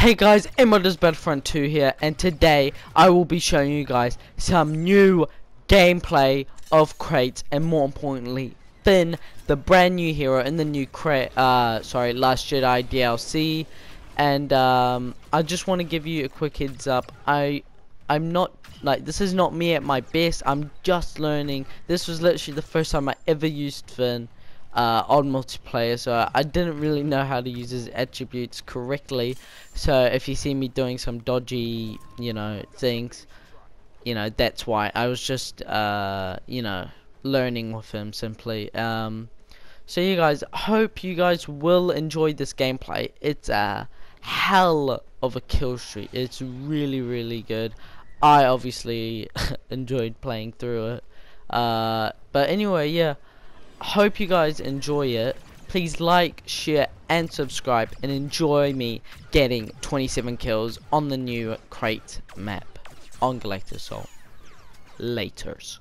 Hey guys, Wars Battlefront 2 here, and today I will be showing you guys some new gameplay of Crait, and more importantly, Finn, the brand new hero in the new Last Jedi DLC. And I just want to give you a quick heads up. I'm not this is not me at my best. I'm just learning. This was literally the first time I ever used Finn on multiplayer, so I didn't really know how to use his attributes correctly. So if you see me doing some dodgy, things, that's why. I was just, learning with him simply. So you guys, hope you guys will enjoy this gameplay. It's a hell of a kill streak. It's really, really good. I obviously enjoyed playing through it. But anyway, yeah. Hope you guys enjoy it. Please like, share, and subscribe, and enjoy me getting 27 kills on the new Crait map on Galactic Assault. Laters.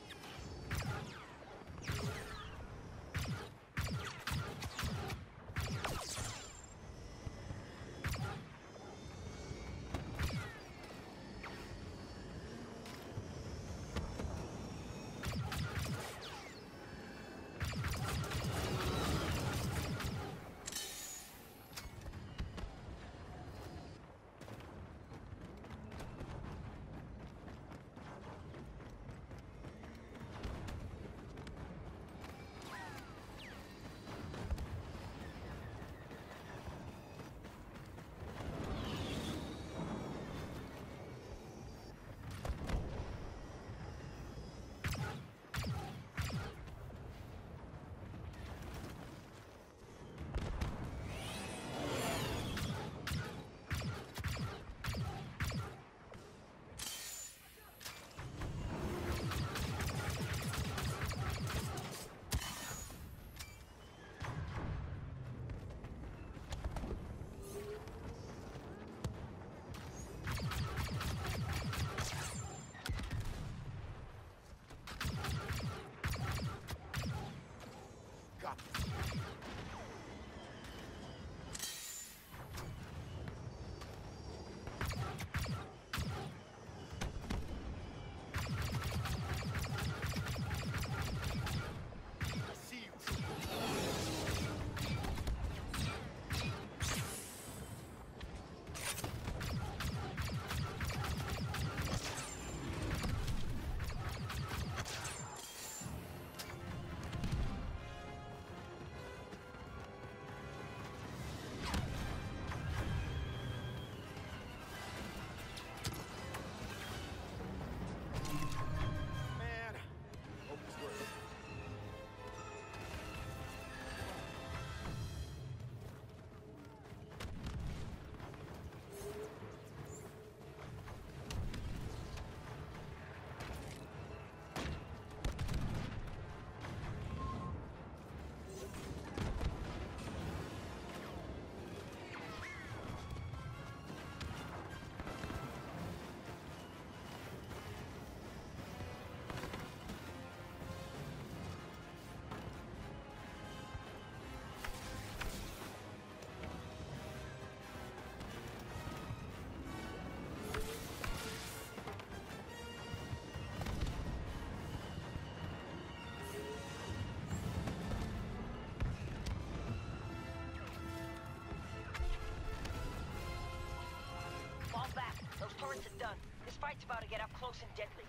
Those turrets are done. This fight's about to get up close and deadly.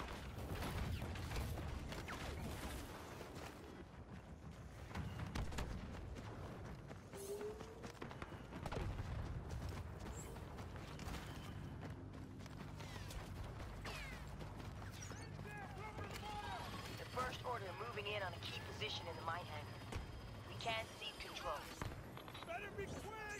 The First Order moving in on a key position in the mine hangar. We can't cede control. Better be quick!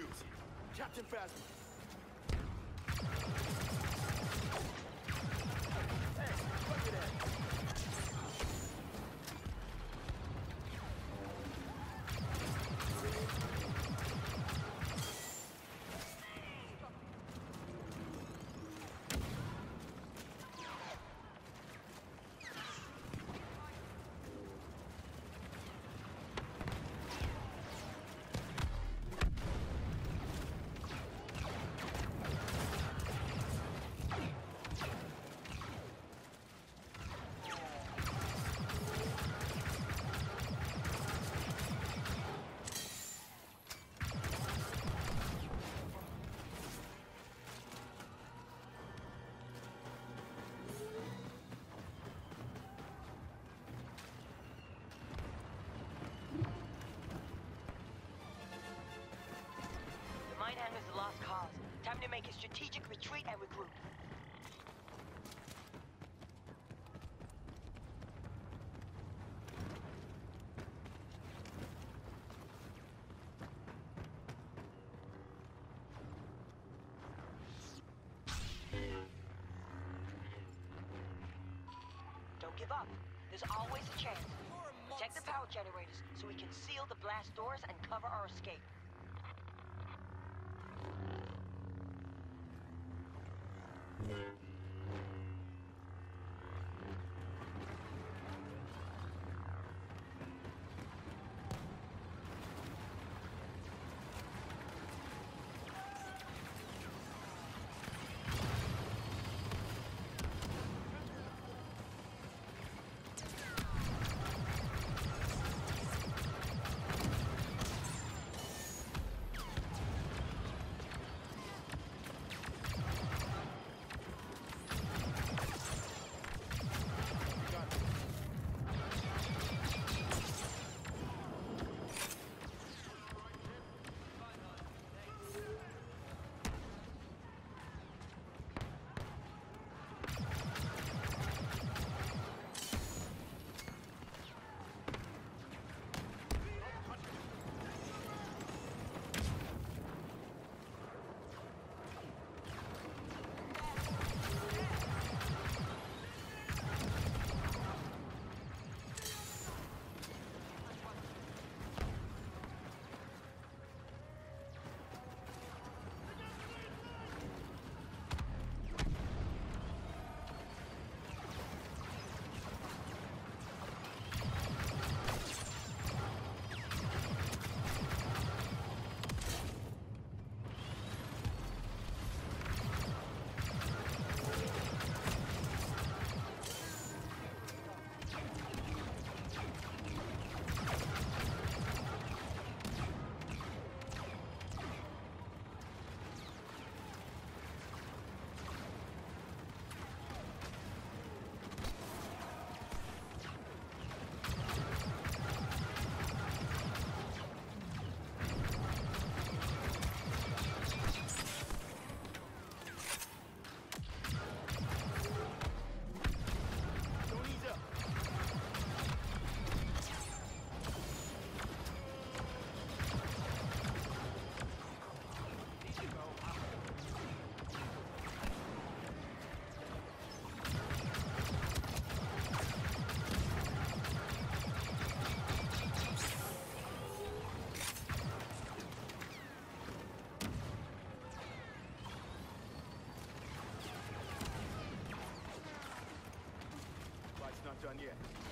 news. Captain Phasma. Hey, look at that. The mine hangar's a lost cause. Time to make a strategic retreat and regroup. Don't give up. There's always a chance. Protect the power generators so we can seal the blast doors and cover our escape. Fight's not done yet.